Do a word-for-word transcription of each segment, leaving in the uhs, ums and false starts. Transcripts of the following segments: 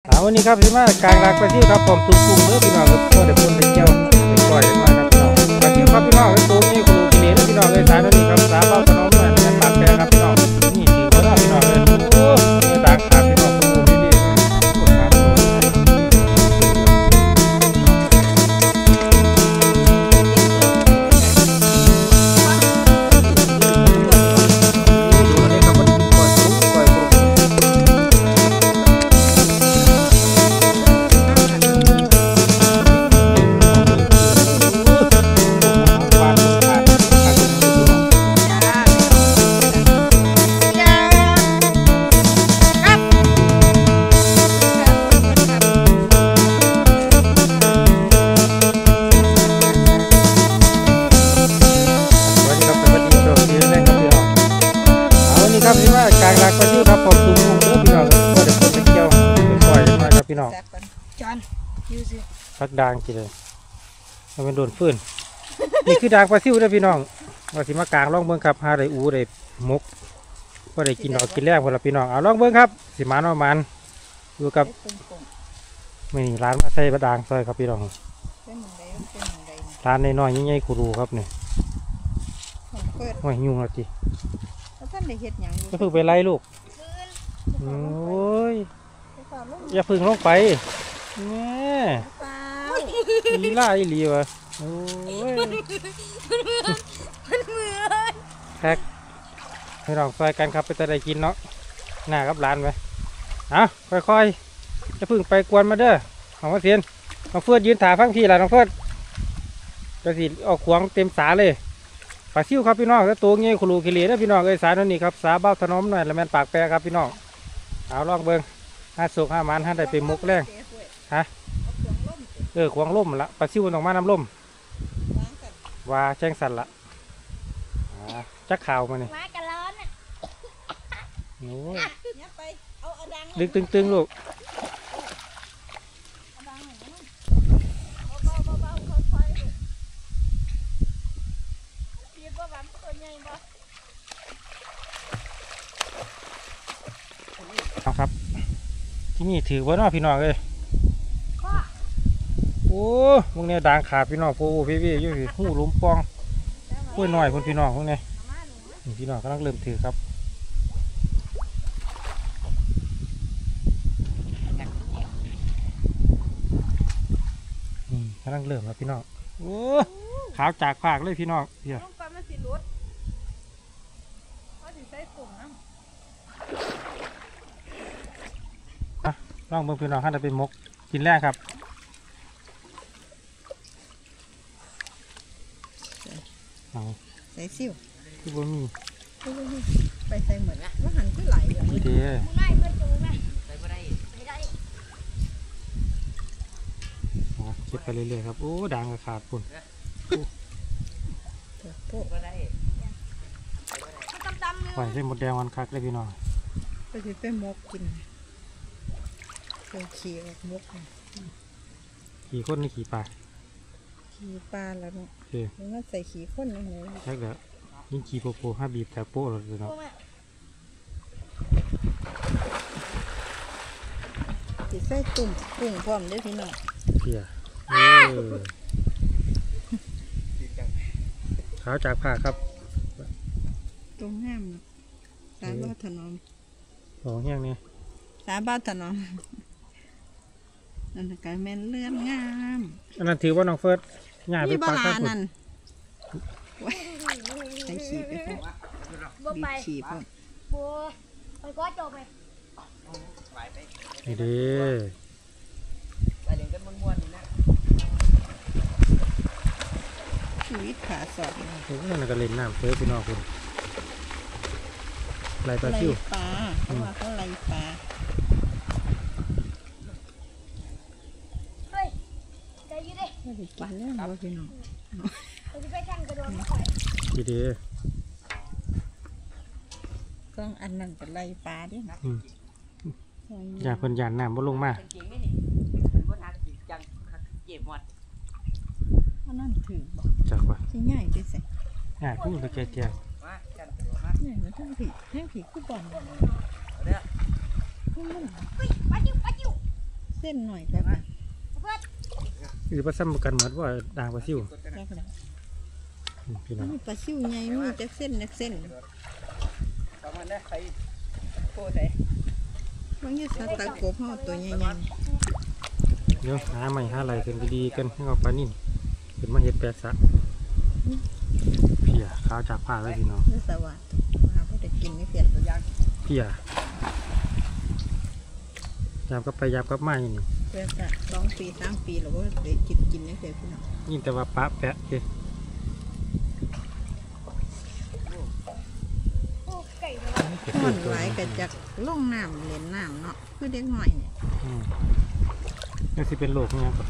วันนี้ครับพี่มากลางรักไปที่ครับผมตุ้งกุ้งเมื่อพี่น้องครับก็ได้คนไปเที่ยวไปปล่อยกันมาครับพี่น้องไปที่ครับพี่น้องเป็นตัวนี้ครูกิเลสพี่น้องเลยสายตัวนี้ครับสาบ้าขนมหน่อยเป็นปากแปรครับพี่น้องนี่ถือว่าพี่น้องเลยโอ้ยต่างขาพี่น้องตุ้งกุ้งนี่ครับพี่ว่ากลางรักไปที่ครับผมตุ้งกุ้งเมื่อพี่น้องก็ได้คนไปเที่ยวไปปล่อยกันมาครับพี่น้องจอนยูสิพักด่างกี่เลยมันเป็นโดนฟืนนี่คือด่างปลาซิวนะพี่น้องว่าสิมากลางล่องเบิ้งครับหาได้อูได้มกก็ได้กินดอกกินแรกพอละพี่น้องเอาล่องเบิ้งครับสิมานเอามันดูกับไม่นี่ร้านมาใส่ปลาด่างซอยครับพี่น้องร้านน้อยๆใหญ่ๆคูรูครับเนี่ยโอ้ยยุ่งแล้วจีท่านได้เห็ดหยังจะพึ่งไปไล่ลูกโอ้ยอย่าพึ่งลงไปเนี่ยลีล่าอีหลีวะโอ้ยแท็กให้ลองซอยกันครับไปแต่ได้กินเนาะหน้ากับร้านไปอ่ะค่อยๆจะพึ่งไปกวนมาเด้อของมาเสียนน้องเฟื่อยืนถ่าฟังพี่ล่ะน้องเฟื่อจะสิออกขวางเต็มสาเลยปลาซิวครับพี่น้องแล้วตัวเงี้ยขลูกิเลสนะพี่น้องเอ้ยสายนั่นนี่ครับสาเบ้าถนอมหน่อยแล้วแมนปากแปรครับพี่น้องเอาลองเบิ้งห้าสุกห้ามันห้าได้เป็นมุกแรงฮะเออขวางล่มละปลาซิวออกมาน้ำล่มว่าแจ้งสันละจักข่าวมาเนี่ยโอ้ยดึงตึงๆลูกเอาครับที่นี่ถือว่าน้อพี่น้องเลยโอ้พวกนี้ด่างขาดพี่น้องโอ้พี่พี่ยุ่ยหูล้มปองพูดหน่อยคนพี่น้องพวกนี้พี่น้องกำลังเริ่มถือครับกำลังเริ่มแล้วพี่น้องโอ้ขาวจากภาคเลยพี่น้องเดี๋ยวลองเบิ่งพี่น้องให้ได้เป็นมกกินแรกครับใส่ซิ่วที่บ่มีไปใส่เหมือนละว่าหันขึ้นไหลอย่างนี้เด้อเก็บไปเรื่อยๆครับโอ้ด่างกระขาดปุ่นปล่อยให้หมดแดงวันคักเลยพี่น้องไปสิเป็นมกกินเคยขี่ออกมกขี่ข้นนี่ขี่ปลาขี่ปลาแล้วเนาะแล้วก็ใส่ขี่ข้นนั่นเลยใช่แล้วยิ่งขี่โปโปห้าบีบแต่โป้เลยเนาะติดใส่ตุ่มตุ่มพร้อมด้วยพี่น้องเพียขาวจากผ้าครับตรงห้ามสาบ้าถนอมสองอย่างนี้สาบ้าถนอมนั่นก็แม่นเลื่อนงามอันนั้นถือว่าน้องเฟิร์สง่ายไปปลาข้าวนั่นใส่ขีดไปพ่อบีบขีดพ่อบัวไปก็จบไปนี่ดีไปเล่นกันม้วนๆนี่นะชีวิตขาสอดโอ้ยนั่นก็เล่นน้ำเฟิร์สพี่น้องคุณไล่ปลาซิวปลาเพราะว่าเขาไล่ปลาไม่ได้ปลาเรื่องว่าพี่น้องดีดีก็อันนั้นเป็นไล่ปลาดิอยากคนยานน้ำบ่ลงมาอันนั้นถือบอกจักว่าที่ง่ายไปใส่ง่ายคู่ตะเกียบเกียบเนี่ยมันทั้งผีทั้งผีคู่บอลเส้นหน่อยก็ได้หรือว่าซ้ำกันเหมือนว่าด่างปลาซิวก็ได้พี่น้องมีปลาซิวใหญ่มีจักเส้นนักเส้นประมาณนั้นใครโทษใส่บางทีสัตว์ตะกบเฮาตัวใหญ่เดี๋ยวหาใหม่หาอะไรกันดีๆกันให้เอาปลานิ่นเป็นมาเห็ดแปดสะเพียข้าวจากผ้าไว้พี่น้องๆนี่สวัสดิ์มาบ่ได้กินนี่เพียรตัวยางเพียยามกับไปยามกับมาอย่างนี้เพื่อจะสองปีสามปีเราก็ได้กินกินนี่เพียรพี่น้องยิ่งแต่ว่าปลาแปะเด้ห่อนหลายก็จากลงน้ำเล่นน้ำเนาะคือเด็กหน่อยเนี่ยอืมนี่สิเป็นโรคเนี่ยครับ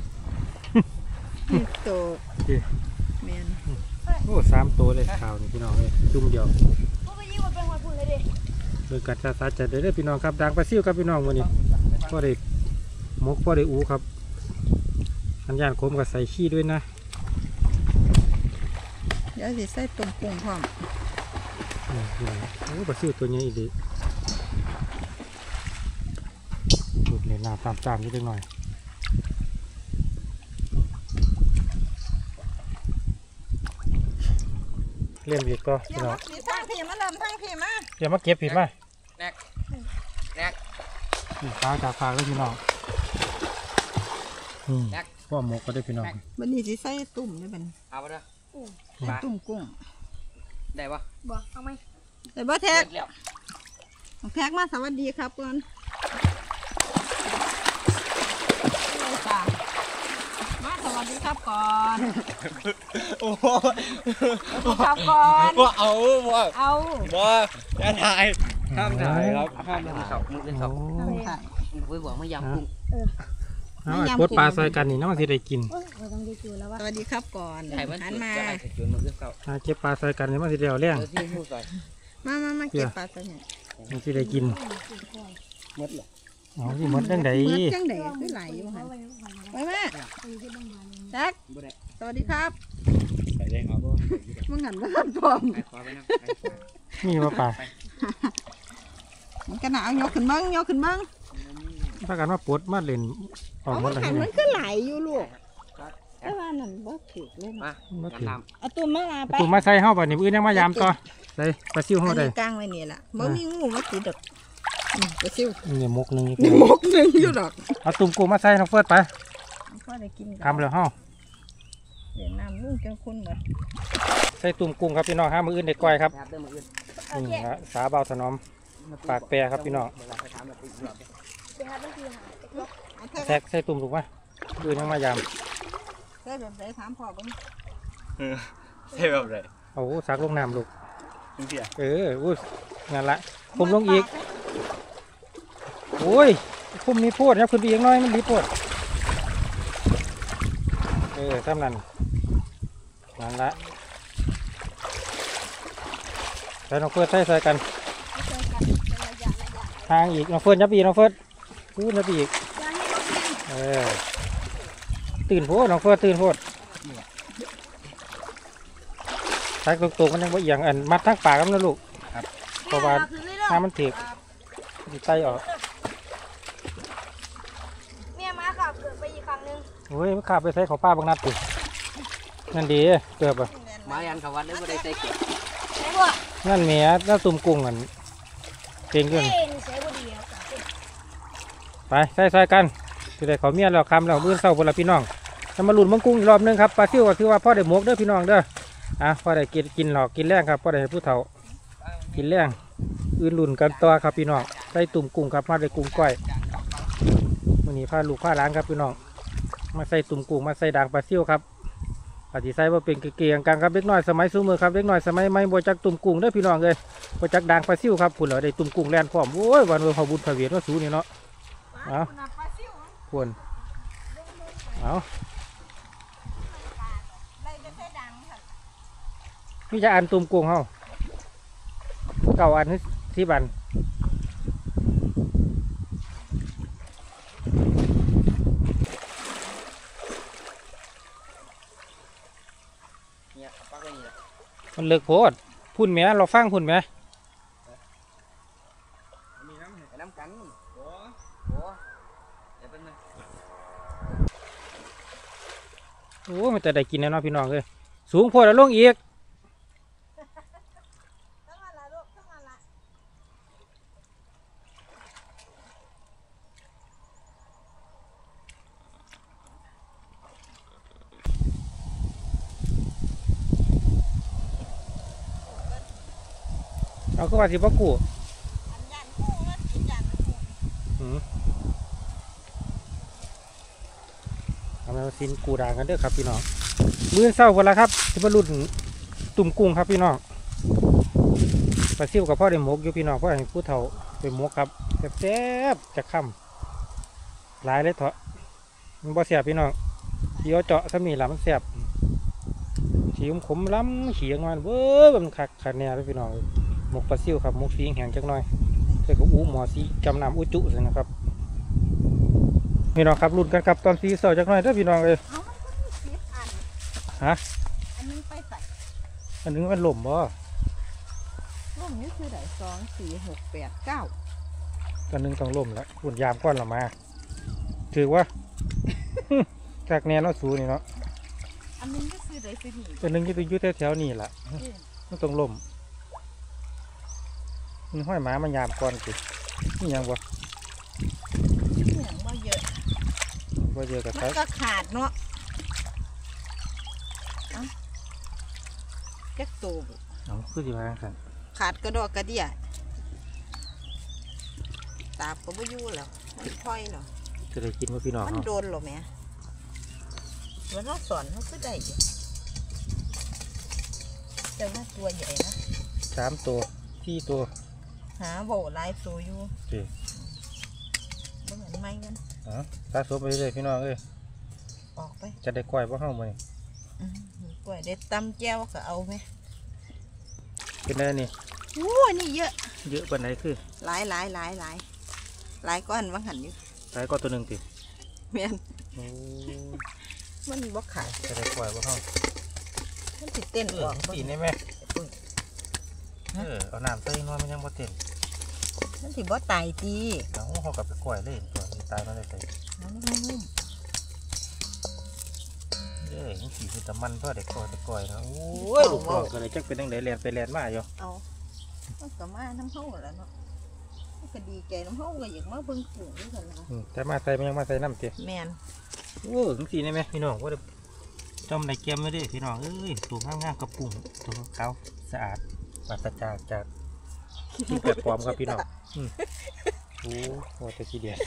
นี่โตเด้แม่นโอ้สามตัวเลยข่าวนี่พี่น้องเลยจุ่มเดียวพวกไปยิ่งกว่าเป็นหัวพุ่นเลยดิโดยการสาจัดได้พี่น้องครับดังปลาซิวครับพี่น้องวันนี้พ่อได้มกพ่อได้อูครับอันยานคมกับใส่ขี้ด้วยนะเดี๋ยวสิใส่ต้มกุ้งพร้อมอืมพี่น้องโอ้ปลาซิวตัวใหญ่อีกดีจุดเลยน้ำตามจามนิดหน่อยเล่นอีกก็พี่น้องพี่ทางพี่มาลำทางพี่มาเดี๋ยวมาเก็บผิดมาแนกแนกข้าวจากฟางเลยพี่น้องอืมพ่อหมกก็ได้พี่น้องบัดนี้สิใส่ตุ่มเลยบัดนี้เอาไปเด้อใส่ตุ่มกุ้งได้ปะบ่เอาไหมแต่บ่แท็กเร็วแท็กมาสวัสดีครับก่อนมาสวัสดีครับก่อนโอ้โหสวัสดีครับก่อนว่าเอาว่าเอาว่าจะถ่ายห้ามถ่ายครับห้ามถ่ายครับมึงเล่นครับโอ้ค่ะมึงไปหวังไม่ยำกุ้งเอาไอ้โคตรปลาซอยกันนี่น้องสิได้กินโอ้ยเราต้องได้จูแล้ววะสวัสดีครับก่อนถ่ายมันหันจุดมาจะไอ้จุดมึงเล่นครับหาเก็บปลาซอยกันนี่มันสิได้เอาแรงเออที่พูดไปมามามาเก็บปลาตัวนี้มันสิได้กินหมดเลยเอาสิหมดจังไดเมื่อจังไดคือไหลอยู่หันไปแม่แท็กบ่ได้สวัสดีครับใส่แดงเอาบ่มึงหันมาพร้อมไอ้ขวาไปนะไอ้ขวามีว่าปลามันกระหนาวโยกขึ้นเบิ้งโยกขึ้นเบิ้งถ้ากันว่าปวดมาเล่นออกเอาหมมัดนแล้วหันนี่มันก็ไหลอยู่ลูกแต่ว่านั่นบ่ถูกเลยมามากันถึงทเอาตุ่มมาลาไปตุ่มมาใส่เฮาบัดนี้มื้อยังมายามต่อได้ปลาซิวอัเฮาน ได้นี้กลางไว้นี่ล่ะบ่มีงูมาติดดอกอืมไปซิวนี่มกหนึงมีหมกหนึงอยู่ดอกเอาตุ่มกูมาใส่น้องเฟิร์สไปพอได้กินทำแล้วเฮาเดี๋ยวน้ำลุงจังคนบ่ใส่ตุ่มกุ้งครับพี่น้องห้ามื้ออื่นได้ก้อยครับำครับเดินมาอื่นนี่ฮะสาเบาถนอม ปากแปรครับพี่น้องเวลาไปถามแบบอีกรอบเดี๋ยวครับต้องคือหาเอาเถอะแทกใส่ตุ่มถูกไหมมื้อยังมายามใส่แบบไหนถามพ่อเบิ่งใช่แบบไรเอาซักลงน้ำลูกมึงเสียเอออุ้ยนั่นละผมลงอีกโอ้ยผมมีโพดนะคุณพี่ยังน้อยมันดีโพดเออซ้ำนั่นนั่นละใส่น้องเฟิร์สใส่ใส่กันไม่เจอกันเป็นระยะระยะทางอีกน้องเฟิร์สยับอีกน้องเฟิร์สพูดยับอีกอย่าให้เขากินเออตื่นโพดน้องเฟิร์สตื่นโพดทักตรงๆมันยังบ่เอียงอันมัดทั้งปากกันนะลูกเพราะว่าคือเรื่องน้ำมันถึกไตออกเมียมาขับเกิดไปอีกครั้งหนึงเฮ้ยมันขาบไปใส่ของป้าบางนัดตินั่นดีเกือบอ่ะมายันเขาวัดได้บ่ได้ใส่เก็บใช่ป่ะนั่นเมียน่าตุ่มกุ้งกันเก่งเอ้ขึ้นยนี่ใช่บ่ดีครับไปใส่ใส่กันจะได้เขาเมียเราคำเราเมื่อเศร้าพนละพี่น้องจะมาหลุนมังกุ้งอีกรอบหนึงครับปลาซิวก็คือว่าพ่อได้หมกเด้อพี่น้องเด้ออ่ะพ่อได้กินกินหลอกกินแรงครับพ่อได้ให้ผู้เฒ่ากินแรงอื่นหลุนกันต่อครับพี่น้องใส่ตุ่มกุ้งครับมาได้กุ้งก้อยวันนี้พาลูกพาหลานครับพี่น้องมาใส่ตุ่มกุ้งมาใส่ด่างปลาซิวครับปฏิใส่ว่าเป็นเกียงกลางครับเล็กน้อยสมัยซูมือครับเล็กน้อยสมัยไม่บจักตุ่มกุ้งเด้อพี่น้องเลยบจักด่างปลาซิวครับพุ่นเราได้ตุ่มกุ้งแล่นพร้อมโอ้ยวันเวอร์พอบุญพระเวียนว่าสูนี่เนาะเอาควรเอาพี่จะอ่านตุ่มกุ้งเฮาเก่าอันที่บันเนี่ยปักไว้นี่แหละมันเลิกโพดพุ่นแหม่เราฟังพุ่นแหม่มีน้ำไปน้ำกันโอ้โหเดี๋ยวเป็นไงโอ้มันจะได้กินแน่นอนพี่น้องเลยสูงโพดแล้วลงอีกเอาก็ว่าสิบ่กู้อืมทำไมมาซินกูด่างกันเด้อครับพี่น้องมื้อเช้าวันละครับที่บรรลุตุ่มกุ้งครับพี่น้องปลาซิวกับพ่อได้หมกอยู่พี่น้องพ่อให้ผู้เฒ่าไปหมกครับแซ่บๆจะค่ำหลายเลยเถอะมันบ่แซ่บพี่น้องเดี๋ยวเจาะสำนีหละมันแซ่บขีมขมล้ำขีออกมาเว้อมันคักขัดแน่เลยพี่น้องหมกปลาซิวครับหมกสีแห้งจักหน่อยใส่กับอู้หมอสีจำน้ำอู้จุเลยนะครับพี่น้องครับรุ่นกันครับตอนสีเสาจักหน่อยเด้อพี่น้องเลยเอามันก็มีสิบอันฮะอันนี้ไปใส่อันนึงมันหล่มบ่ร่มนี้คือไหนสองสี่หกแปดเก้าอันนึงต้องหล่มแล้วหุ่นยามก้อนเรามาถือว่า จากแนวเนาะสูนี่เนาะอันนี้ก็คือไหนสิหนีอันนึงจะไปอยู่แถวๆนี่แหละมันต้องหล่มมันห้อยหมามันยามก้อนสินี่ยังบ่เหมือนว่าเยอะบ่เจอกับมัใครนก็ขาดเนาะเอ้าจักตูบเอาคือสิมาครับขาดกระดอกกระเดี่ยตาบก็ไม่อยู่แล้วมันพลอยเหรอจะได้กินว่าพี่น้องมันเนาะโดนเหรอแม่มันเราสอนมันก็ได้อยู่แต่ว่าตัวใหญ่นะสามตัวที่ตัวหาโบหลายตัวอยู่สิบ่เหมือนไม่กันอ๋อสะสมไปเลยพี่น้องเอ้ยออกไปจะได้กล้วยบ่เฮามื้อนี้อืมกล้วยได้ตำแจ้วก็เอาไหมเป็นได้นี่โอ้ยนี่เยอะเยอะปานไหนคือหลายหลายหลายหลายหลายก้อนว่างหันอยู่หลายก็ตัวหนึงติแม่นโอ้มันบ่ขายจะได้กล้วยบ่เฮามันติดเต้นเออออกสีนี่แม่เออเอาน้ำใส่น้อยมันยังบ่เต็มมันติบ่ตายตีเอาเฮากับไปกล้วยเลยตัวนี้ตายมันได้ใส่เอานุ่มเอ้ยมันสีคือตะมันเพื่อเด็กกล้วยเด็กกล้วยนะโอ้ยลูกกล้วยก็เลยจักเป็นจังได๋แล่นไปแล่นมาอยู่ๆเอามันก็มาน้ำเฮาแล้วเนาะมันก็ดีใจน้ำเฮาก็อยากมาเบิ่งกุ้งด้วยกันนะอืมแต่มาใส่มันยังมาใส่น้ำติแม่นโอ้จังซี่นี่แม่พี่น้องบ่ได้จอมได้เกมไว้เด้พี่น้องเอ้ยตัวงามๆกับปุ้งตัวขาวสะอาดปราศจากจากที่แปลกปลอมครับพี่น้องอืมโอ้โหแต่ขี้เดียด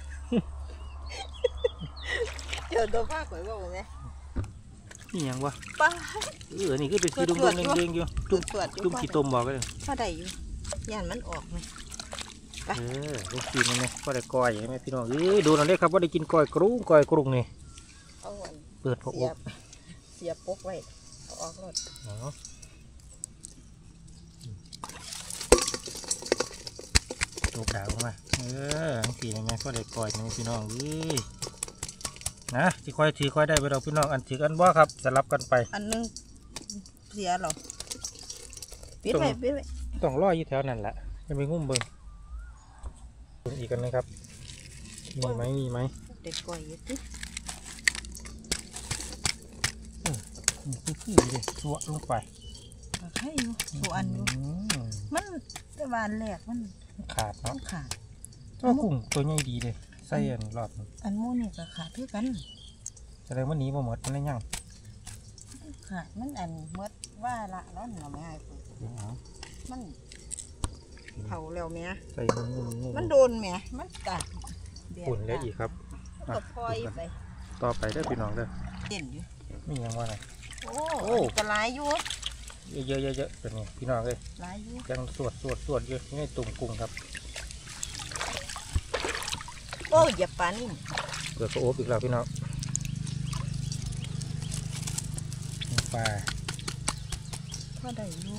เจอตัวผ้าข่อยว่าไงนี่หยังวะป้าเออนี่คือเป็นสีดงๆเด้งๆอยู่จุ่มตรวจอยู่จุ่มขี้ต้มบอกกันเลยพอได้อยู่ย่านมันออกไหมเออลูกกินนี่ไหมก็ได้ก้อยใช่ไหมพี่น้องเอ้ยดูหน่อยเลยครับว่าได้กินก้อยกรุ้งก้อยกรุ้งนี่เอาอันเปิดพอเสีอย กบเสียบปกไว้เอาออกรถเนาะลูกดาวมาเออทั้งสี่นี่ไหมก็ได้ก้อยนี่พี่น้องเอ้ยนะที่ค่อยถือค่อยได้ไปเราพี่น้องอันถืออันบ่ครับสลับกันไปอันนึงเสียเหรอปิดไว้ปิดไว้ต้องรออยู่แถวนั่นแหละจะไปงุ่มเบิ่งเบิ่งอีกกันนะครับมีไหมมีไหมเด็กก่อยอยู่ที่คือคือเลยสวะลงไปให้อยู่ตัวอันอยู่อืมมันแต่วานแรกมันขาดต้อเนาะงขาดตัวกุ้งตัวใหญ่ดีเลยใส่อันรอบนี้อันโมนี่ก็ขาดเท่ากันแสดงว่าหนีบ่หมดมันได้ยังขาดมันอันเมื่อว่าละแล้วหน่อไม่ให้ปุ๊บเดี๋ยวเอามันเผาแล้วแม่ใส่งุ่มงุ่มงุ่มมันโดนแม่มันตัดแดดปุ่นแล้วอีกครับมันก็พลอยไปต่อไปได้อพี่น้องเด้อเด่นอยู่มีหยังว่าไงโอ้โอ้ก็หลายอยู่เยอะๆเยอะๆตัวนี้พี่น้องเลยหลายอยู่ยังสวดสวดสวดอยู่นี่ตุ่มกุ้งครับโอ้ยอย่าปานี่เปิดกระโอบอีกแล้วพี่น้องปลาพอได้อยู่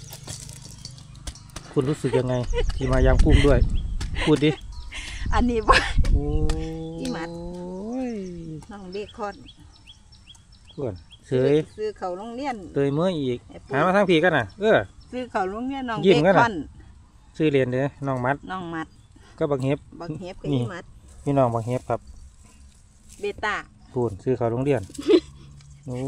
คุณรู้สึกยังไง ที่มายามกุ้งด้วย พูดดิอันนี้ว่าโอ้อีหมัดยน้องเด็กคอนส่วนเสยซื้อเขาโรงเรียนเตยเมื่ออีกไอ้ปุ๊หามาทางผีกันน่ะเออซื้อเขาโรงเรียนน้องยิ้เบมกันคน่ะอนซื้อเรียนเด้อน้องมัดน้องมัดก็บักเฮ็บบักเฮฟกับนี่อีมัดพี่น้องบักเฮ็บครับเบต้าพูนซื้อเขาโรงเรียนโอ้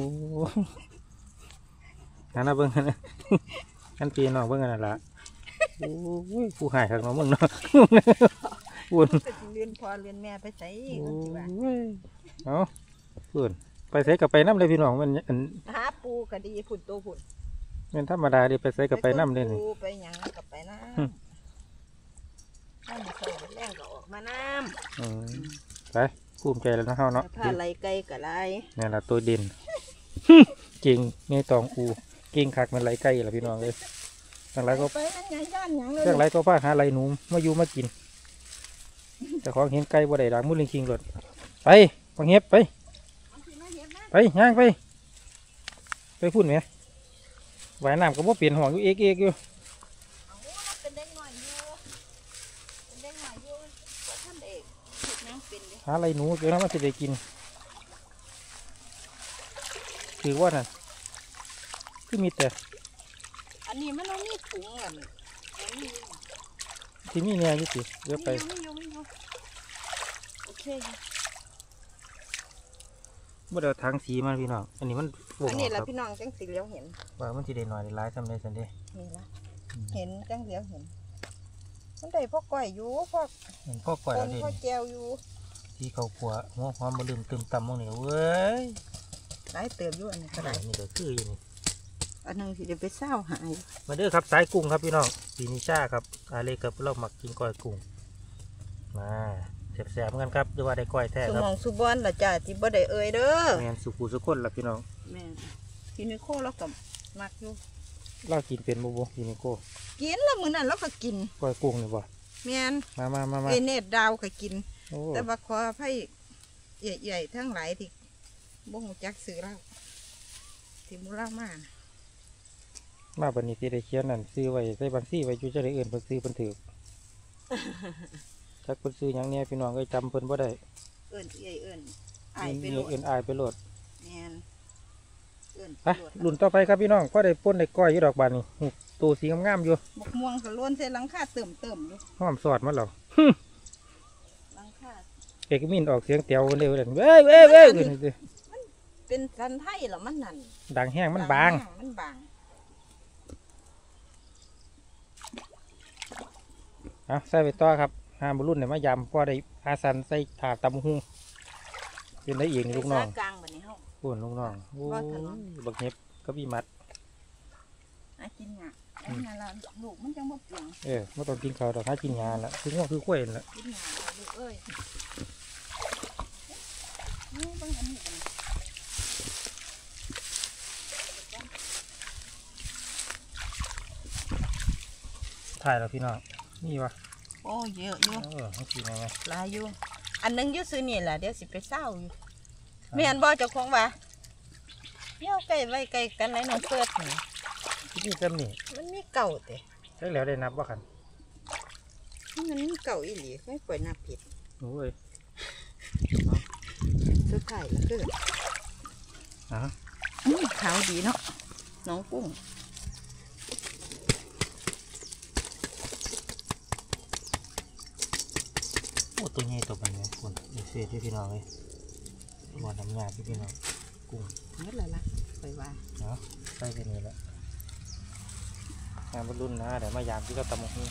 นั่นนะเบิ่งนะกันปีน้องเบิ่งกันนั่นละโอ้ยผู้หายข้างน้องมึงเนาะอุ่นก็สิเรียนพ่อเรียนแม่ไปใส่โอ้มันสิว่ายเอาอุ่นไปใส่กับไปน้ำเลยพี่น้องมันอันหาปูก็ดีพุ่นโตพุ่นเป็นธรรมดาดิไปใส่กับไปน้ำเลยนี่ปูไปหยังกับไปน้ำน้ำมันโตแรงก็ออกมาน้อืมไปภูมิใจแล้วนะเฮาำเนาะผ้าไหลไก่กับไหลนี่นละตัวเด่น จริงเมตองอูเก่งคักมันไหลไก่ละพี่น้องเลยทั้งไรก็ไปนั่นไงย่านหยังเลยทั้งไรก็พาหาไหลหนูมาอยู่มากินแต่ของเห็นไก่บ่ได้ดังมุดลิงคิงหลดไปบังเห็บไป ไปย่างไป ไปพูดไหมว่ายน้ำก็บ่เปลี่ยนห่วงอยู่เอกเอกอยู่เป็นเด็กหน่อยอยู่เป็นเด็กหน่อยอยู่ว่าท่านเอกเฮ็ดหยังเป็นเด้หาไหลหนูเดี๋ยวน้ำมันจะได้กินคือว่าน่ะคือมีแต่อันนี้มันเอามีถุงกันอันนี้ที่มีเนี่ยอยู่สิเดี๋ยวไปไม่อยู่ไม่อยู่โอเคอยู่เมื่อเดี๋ยวทางสีมันพี่น้องอันนี้มันโป่งอันอนี้อกแหละครับพี่น้องจังสีเหลียวเห็นว่ามันจะได้หน่อยได้ร้ายทำได้สันเด้นี่ละเห็นจังเหลียวเห็นมันได้พ่อก้อยอยู่พ่อเห็นพ่อก่อยคแล้วนเด่นพ่อแจวอยู่ที่เขาขัวหัวหอมมาลืมตื่มตำมองนี่เว้ยหลายเติมอยู่อันนี้ก็ได้นี่เดี๋ยวคืออยู่นี่อันนึงสิจะไปเศร้าหายมาเด้อครับสายกุ้งครับพี่น้องปีนิชาครับอาเล็กกับเราหมักกินก้อยกุ้งมาแสบๆเหมือนกันครับด้วยว่าได้ก้อยแท้สุครับมองสุบอนละจ้าที่บ่ได้เอ่ยเด้อแมนสุกูสุคนละพี่น้องแม่กินในโคแล้วก็มักอยู่เรากินเป็นบุบกินนี่โก้กินแล้วมื้อนั้นเราก็กินก้อยกุ้งนี่บ่แม่นมามามามาเอเนตดาวก็กินโอ้แต่ว่าขอให้ใหญ่ๆทั้งหลายที่บ่ฮู้จักซื้อเราที่มูลามามาบันนี้ที่ได้เขียนนั่นซื้อไว้ใส่บัญชีไว้อยู่จะได้เอื่นเพิ่นซื้อเพิ่นถือ จักเพิ่นซื้อหยังเนี่ยพี่น้องก็จำเพิ่นบ่ได้เอิ้นเอ้ยเอิ้นอายไปเอื่โลนดเอื่นอายไปโหลดแม่นเอิ้นไปโลดรุ่นต่อไปครับพี่น้องก็ได้ป่นได้ก้อยอยู่ดอกบานนี่หูตัวสีงามๆอยู่บกม่วงก็ล้วนใส่หลังคาเติมเติมๆอยู่หอมสอดมาแล้วหลังคาเอกมินออกเสียงเตียวเร็วเลยเว้ยเว้ยเว้ยขึ้นนี่สิเป็นสันไทยเหรอมันนั่นดังแห้งมันบางมันบางเอาใส่ไปต่อครับห้ามบรุ่นเนี่ยมายำพอได้อาสันใส่ถาดตำหุงเป็นได้เองลูกน้องใส่กลางบัดนี้เฮาพูนลูกน้องโอ้รอดถนนยบักเห็บก็บีมัดหากินหยังอันนี้ล่ะลูกมันจังบ่เปลียงเออไม่ต้องกินข้าวดอกหากินยาละคือง้อคือข้วยนั่นละกินหยังล่ะลูกเอ้ยนี่เบิ่งอันนี้กันถ่ายแล้วพี่น้องนี่วะโอ้เยอะอยู่เออให้กินยังไงหลายอยู่อันหนึงอยู่ซื้อนี่แหละเดี๋ยวสิไปเศร้าอยู่แม่นบ่เจ้าของว่าเดี๋ยวใกล้ไว้ใกล้กันไหนน้องเปิดนี่ที่นี่จำนี่มันมีเก่าแต่ได้แล้วได้นับว่ากันมันมีเก่าอีหลีไม่ปล่อยนับผิดโอ้ยสุดท้ายแล้วคืออ่ะอื้อขาวดีเนาะน้องกุ้งโอ้ตัวใหญ่ตัวมันเนี่ยคุณเอเซ่ที่พี่น้องเลยบ่อน้ำยาที่พี่น้องกุ้งเมื่อไรล่ะไปว่าเนาะใส่แค่นี้แหละงานบรรลุนนะเดี๋ยวมายามที่เขาตำหมกนี่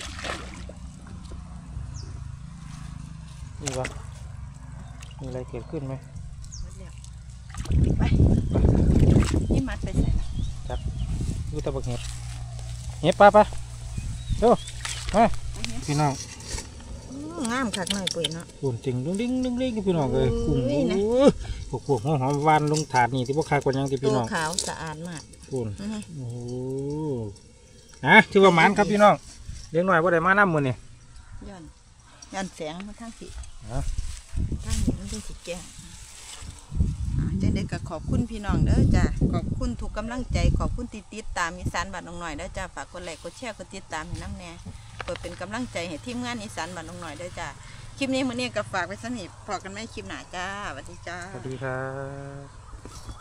นี่วะมีอะไรเกิดขึ้นไหมหมดแล้วไปนี่มัดไปใส่ละดูตะบักเห็บเห็บปลาปะดูมาพี่น้องอื้องามคักหน่อยปุ๋ยเนาะปุ่นจริงดึงดึงดึงดึงพี่น้องเลยอุ้กุ้งยนะโอ้ยพวกพวกหอมหอมหวานลงถาดนี่ที่พวกคากว่ายังที่ตัพี่วน้องขาวสะอาดมากปุ่นอื้อโอ้อะถือว่าหมานครับพี่น้องเลี้ยงหน่อยว่าได้มาน้ำมือนี่ย้อนย้อนแสงมาทางสีฮะทางนี้มันเป็นสีแก้งอ่าจังได้ก็ขอบคุณพี่น้องเด้อจ้ะขอบคุณทุกกำลังใจขอบคุณที่ติดตามอีสานบ้านน้องหน่อยเด้อจ้ะฝากกดไลค์กดแชร์กดติดตามให้น้ำแน่เพื่อเป็นกำลังใจให้ทีมงานอีสานบ้านน้องหน่อยเด้อจ้ะคลิปนี้มื้อนี้ก็ฝากไว้สนิทพอกันไหมคลิปหน้าจ้าสวัสดีจ้าสวัสดีครับ